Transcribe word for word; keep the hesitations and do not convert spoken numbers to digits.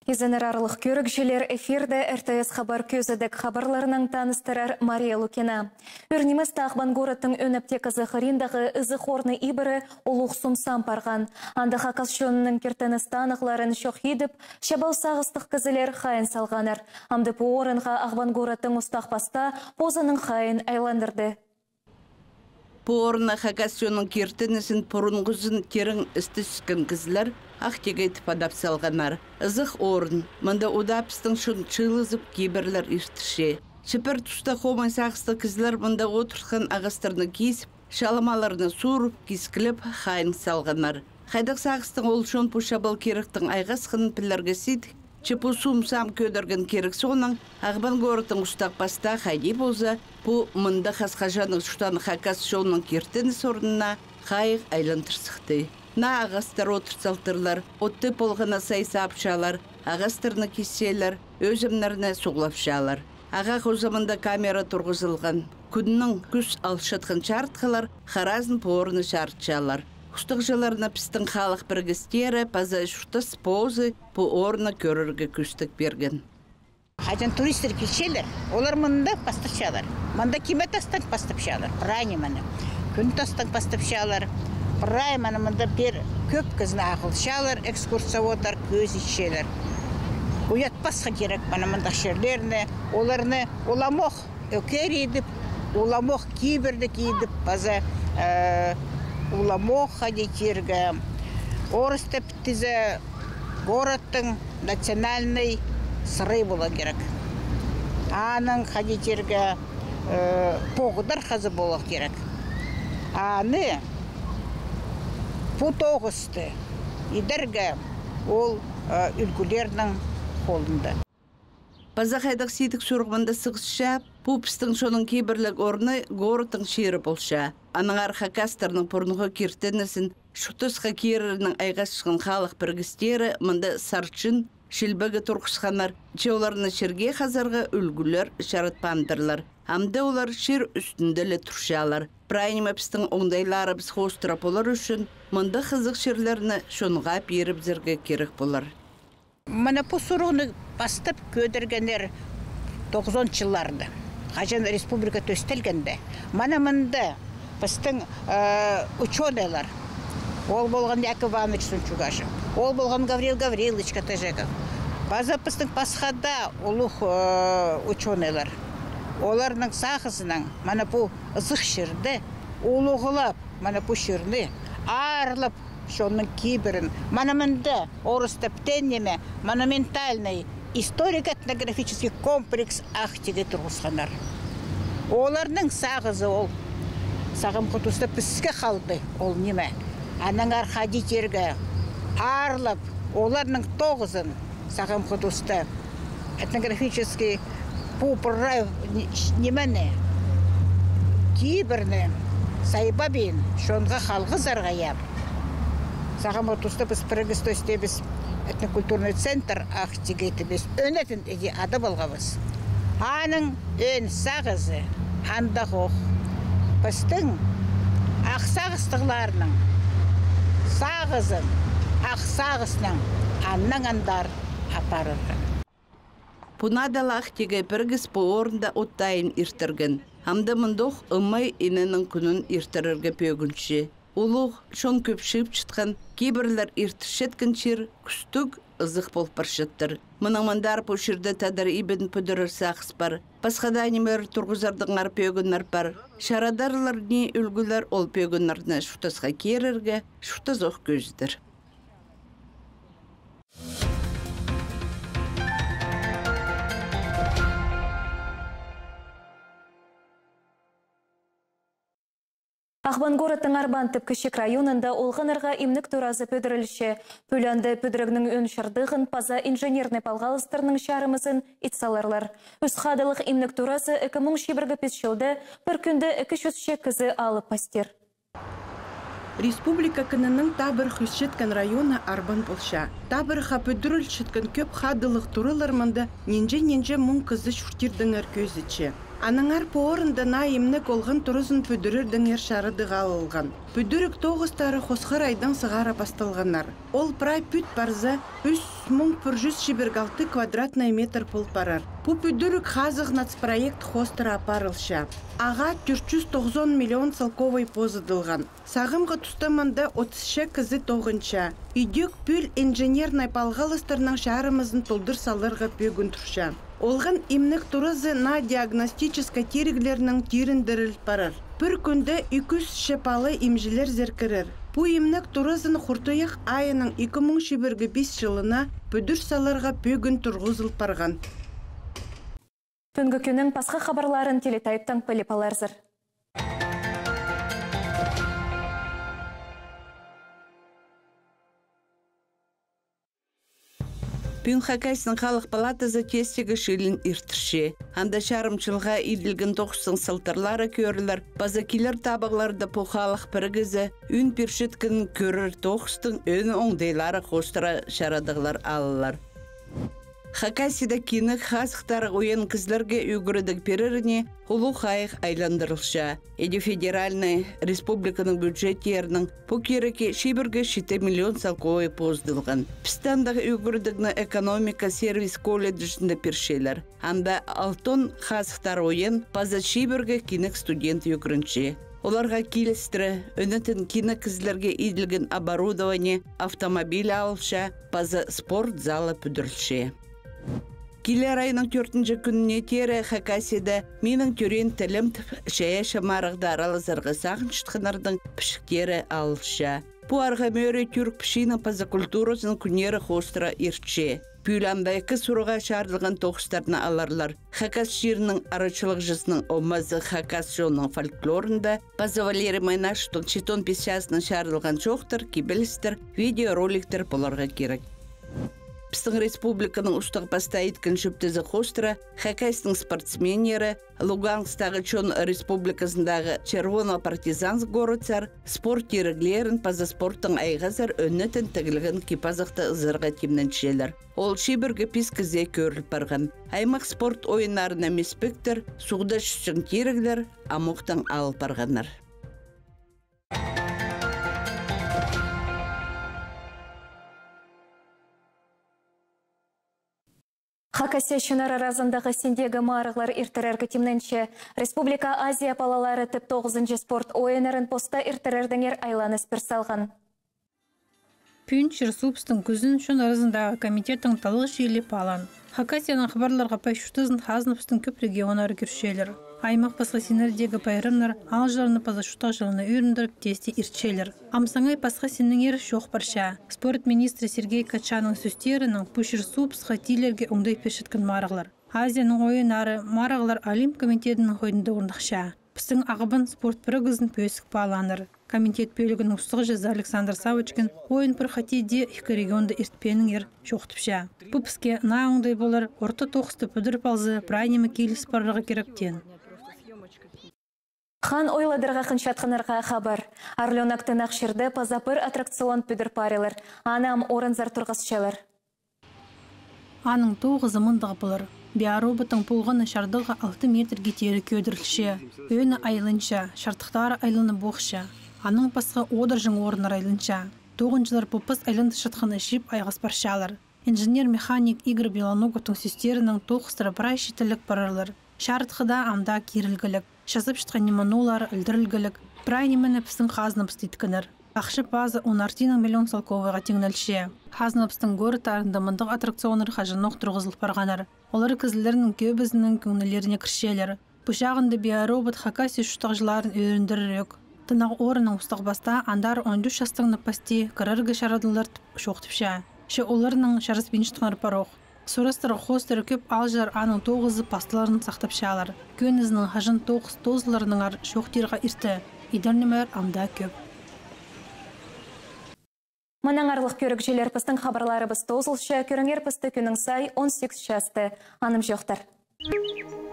Изенер арылық көрікшілер эфирді эр тэ эс хабар көзідік хабарларының таныстырар Мария Лукина. Өрнеміз тағбан городтың өн аптекасы Хариндағы ызы хорны ибірі олуқ сумсам парған. Анды хакасшонының кертініс танықларын шоқ едіп, шабал сағыстық кізілер хайын салғаныр. Амды по орынға ағбан городтың ұстақ баста позының хайын айландырды. Порна хакасионың кертінісін порынғызын терің істі сүскен кізілер ақтеге етіп адап салғанар. Ызық орын, мұнда удапыстың шын чылызып кейбірлер іштіше. Шыпір тұста қомай сағысты кізілер мұнда отырған ағыстырны кейсіп, шалымаларны сұрып, кескіліп, хайын салғанар. Қайдақ сағыстың ол шон пұшабал керіктің айғасқының пілерге сейді, Чепу сумсам көдірген керек соның, ағбан горытың ұстақ баста қайди болза, бұ мұнда қасқажаның ұштаны хакас шоның кертініс орнына қайық айлантырсықты. На ағастар отырсалтырлар, отты полғына сайса апшалар, ағастырны кеселер, өзімнеріне соғлапшалар. Аға қозамында камера тұрғызылған, күннің күс алшатқын чартқылар, харазын порны шартшалар. Құстық жыларына пістің халық біргістері, паза шұртыс позы, бұ орны көрірге күстік берген. Қайдан туристер келшелер, олар мұнда пастапшалар. Мұнда кеме тастан пастапшалар, прайны мәні. Күн тастан пастапшалар, прай мәні мұнда бір көп кізіні ақылшалар, экскурсия отар, көз ішшелер. Уятпасқа керек мәні мұнда шерлеріне, оларыны оламоқ өкер едіп, оламоқ кейбірді кейдіп, паза уламоқ хадетерге. Орысты біттізі городтың национальный сыры бола керек. Аның хадетерге поғыдар қазы бола керек. Аны пұтоғысты едерге ол үлгілердің қолында. Пазақайдық сейдік сұрғымында сығызша, пупстың шоның кейбірлік орны городтың шері болша. Аның архакастарының порнуға кертінісін, шутысқа керірінің айғасышқын халық біргістері мұнда сарчын, шілбігі тұрқышқанар, чеоларыны шерге қазарға үлгілер шаратпандырлар. Амды олар шер үстінділі тұршалар. Прайним әпістің оңдайлары біз қостырап олар үшін, мұнда қызық шерлеріні шонға беріп зірге керек болар. Мана по сұрғыны бастап көдіргенер тоғызыншы жылларында. Қажан республика төстелгенде. Мана мұнда біздің ученыйлар. Ол болған Яков Иванович Сунчугашев. Ол болған Гаврил Гаврилович Катажеков. База біздің пасхада олық ученыйлар. Оларның сақызының мана бұл ызық шерді, олығылап, мана бұл шерді арылып, шоның кейбірін. Мана мұнда орыста птеннеме монументальный историко-этнографический комплекс ақтеге тұрғысқанар. Оларның сағызы ол, сағым құтысты піске қалды, ол неме. Аның архадитерге арылып, оларның тоғызын сағым құтысты этнографический пупыррай немені, кейбірні сайба бейін шонға қалғы зарғая. Сағым құтысты біз бірігісті біз этнокультурный центр ақтеге біз өнетін еде ады болғабыз. Аның өн сағызы, андағық, біздің ақсағыстығларының сағызын, ақсағысының анның андар апарырған. Пунадалы ақтеге біргіс бұл орында оттайын иртірген. Амды мұндық ұмай инінің күнін иртірірге пөгінші. Улуғ шон көп шығып чытқан кейбірлер иртішеткін шер күстік ызық бол паршыттыр. Мұның мандар бұл шерді тадар ибін пөдірір сақыс бар. Пасқада немер тұрғызардың ар пөгінлер бар. Шарадарлар не үлгілер ол пөгінлеріне шутасқа керірге шутаз оқ көздір. Ағбан городтың Арбан түпкішік районында олғанырға имнік туразы пөдірілші. Пөлянды пөдірігінің өн шырдығын паза инженерный палғалыстырының шарымызын итсаларлар. Үз қадылық имнік туразы екі мың шебіргі песшілді бір күнді екі жүз кізі алып пастер. Республика кінінің табір хүшеткен районы Арбан болша. Табырға пөдірілшеткен көп қадылық турылармында ненже-ненже мұң кізі шүртірдің әркөзічі. Аныңар поорында на имнік олғын тұрызын пүдірір діңер шарыдығы алылған. Пүдірік тоғыстары қосқыр айдың сығара басталғанар. Ол прай пүт барза үш мың бір жүз шибергалты квадратный метр пұл парар. Бұ пүдірік хазық нацпроект хостыра апарылша. Аға төрт жүз тоқсан миллион салковой позыдылған. Сағымға тұстаманда отыз кізі тоғынша. Үйдек пүл инженернай палғалыстырның шарымызын толдыр салырға пөгін тұрша. Олған имнік тұрызы на диагностическа теріглерінің тиріндіріл парар. Бір күнді екі жүз шепалы имжілер зеркірір. Бұ имнік тұрызын құртыяқ айының екі мың жиырма бес жылына бүдір саларға пөгін тұрғызыл парған. Түнгі күнің пасқа хабарларын телетайптан пөліп аларзыр. Пүн Хакасияның халық палатасы тестегі шилін иртірше. Анда шарымчылға иділген тоқыстың сылтырлары көрілер, базакилер табағларды по халық біргізі, үн першеткін көрір тоқыстың өні оңдайлары қостыра шарадығылар алылар. Хакасияда кенік хасықтары ойын кізлерге үгірідік періріне ұлы қайық айландырылша. Еде федеральный республиканың бюджеттерінің по кереке шибірге шеті миллион салковой поздылған. Пістандағы үгірідігіні экономика сервис колледжінде першелер. Анда алтон хасықтар ойын паза шибірге кенік студент үгірінше. Оларға келістірі, өнетін кенік кізлерге иділген оборудование автомобиль алыша, паза спорт залы пүдірілше. Келер айының төртінші күніне тері Хакасияда менің түрен тілім шәе шамарығда аралызырғы сағыншытқынардың пішіктері алыша. Бұ арға мөрі түрк пішінің пазакультурасының күнері қостыра иртше. Пүйландайқы сұруға шардылған тоқыстарына аларлар. Хакас шерінің арычылық жысының омазы Хакас жоның фольклорында паза Валерий Майнаштың четон песясының шардылған жоқтыр, кебелістір, видеороликтер боларға керек. Пістің республиканың ұштық бастайыт күншіптізі қостыра, Хакасияның спортсменері, Луганстағы чон республикасындағы Червоно партизанс городцар, спорт еріглерін паза спорттың айғазар өннетін тігілген кипазықты ызырға темненшелер. Ол шибіргі пискізе көріліп барған. Аймақ спорт ойынарына меспектір, суғда шүшін теріглер, амуқтың алып барғанар. Хакасия шынар аразындағы сендегі марығлар иртірергі темненше. Республика Азия палалары тіп тоғызыншы спорт ойынарын поста иртірердіңер айланы спір салған. Пүнчер супстың күзін шын арасындағы комитеттің талық жүйелі палан. Хакасияның хабарларға пайшуштызын хазыныпстың көп регионары күршелер. Аймақ пасқа сенердегі пайрымнар алжарыны пазашутақ жылына үйріндіріп тесте иртшелер. Амсаңай пасқа сеніңер шоқ барша. Спорт министрі Сергей Качаның сөстерінің пүшір супсқа тилерге оңдай першеткін марығылар. Азияның ойынары марығылар Олимп комитетінің қойдында орындықша. Пістің ағыбын спорт бірігізін пөсік паланыр. Комитет бөлігінің ұстығы жазы Александр Савочкин ойын бір қатеде екі регионды иртпенің ер шоқтыпша. Бұл піске на оңдай болар, орта тоқысты пүдіріп алзы, прайнемі келіс барығы керектен. Хан ойладырға қыншатқынырға хабар. Арлёнактың ақшырды пазапыр аттракцион пүдір парилар. Анам орынзар тұрғысшалар. Аның тоғызы мұндығы болар. Биаробытың полғаны шардығы алты метрге тері көдірілше. Өні айлынша, шартықтары айлыны боқша. Аның пасқа одыржың орынар айлынша. Тоғыншылар попыз айлынды шатқаны шип айғас баршалар. Инженер-механик Игорь Белоноговтың сөстерінің тоқыстыры бірай шетілік барарлар. Шартықыда амда керілгілік. Шасып шытқан неманулар үлдірілгілік. Бірай немені пістің қазынып стейткінір. Ақшы базы он артының миллион салковыға теңнілше. Хазынапстың горытарында мұндық аттракционыр қажынық тұрғызылып барғанар. Олар кізілерінің көбізінің көңілеріне кіршелер. Бұшағынды биаробот Хакасия шұтақжыларын өріндірірек. Тынақ орының ұстақ баста андар он үш жастың напасти кіріргі шарадылар шоқтыпша. Ше оларының шарыс беншіттіңір пароқ. Сұрыстыры қостыры көп алжар аның тоғызы пастыларын сақтапшалар. Көнізінің хажын тоғыз тозыларының ар шоқтирға ирті. Идарнемер амда көп. Манаңарлық көрікшелер пістің хабарлары біз тозылшы, көріңер пісті күнің сай он сегіз жасты. Аным жоқтар.